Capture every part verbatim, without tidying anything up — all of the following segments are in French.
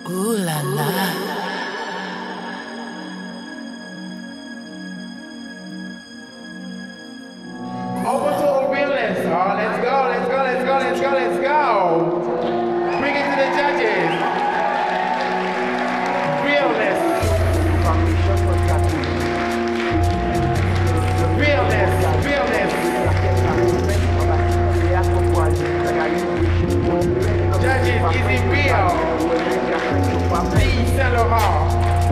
Ooh la la. Over to realness. Oh, let's go, let's go, let's go, let's go, let's go. Bring it to the judges. Realness. Realness, realness. Judges, is it real? Please, Saint Laurent.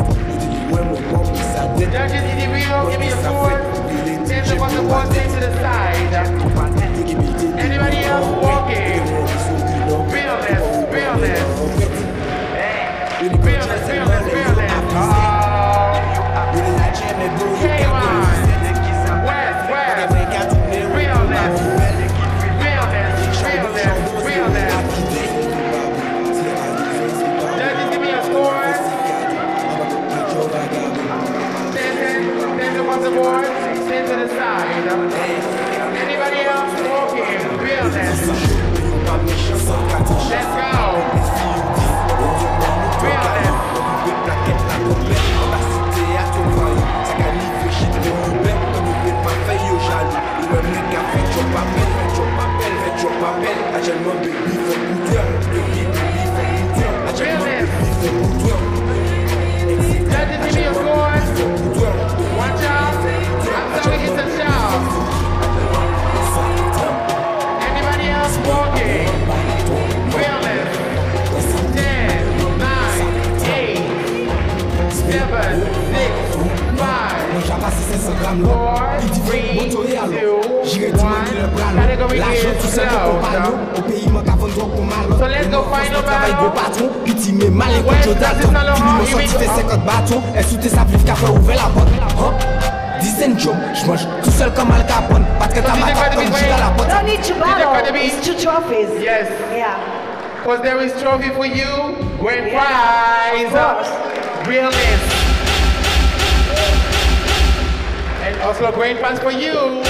Judges, is it real? Give me a sword. Send the one the board to the side. Anybody else walking? Realness, realness. Realness, realness, realness. Oh. Hey, man. West, west. Realness. Realness, realness, realness. Judges, give me a score. Send, send, send the one the board. Send to the side. Anybody else walking? Realness. Let's go. Realness. Judges, give me a score. Watch out. I'm telling you to shout. Anybody else walking? Realness. Ten, nine, eight, seven, six, five, four, three, two, one. Category is closed. So let's go final battle. West versus Saint Laurent. Je mange tout seul comme Al Capone. Parce que t'as ma carte comme Gilles à la pote. No need to battle. It's two trophies. Yes. Yeah. Because there is trophy for you. Grand prize. Realness. And also a grand prize for you.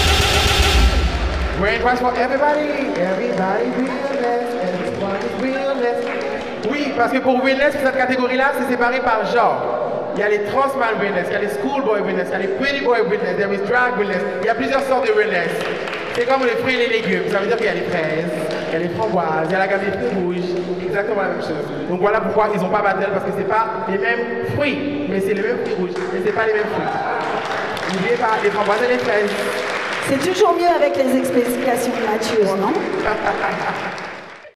Grand prize for everybody. Everybody realness. Everybody realness. Oui, parce que pour realness, cette catégorie-là, c'est séparé par genre. Il y a les Transmen realness, il y a les schoolboy realness, il y a les pretty boy realness, there is drag realness. Il y a plusieurs sortes de realness. C'est comme les fruits et les légumes. Ça veut dire qu'il y a les fraises, il y a les framboises, il y a la gamme des fruits rouges. Exactement la même chose. Donc voilà pourquoi ils n'ont pas battle, parce que c'est pas les mêmes fruits, mais c'est les mêmes fruits rouges, mais c'est pas les mêmes fruits. N'oubliez pas les framboises et les fraises. C'est toujours mieux avec les explications de Mathieu, non?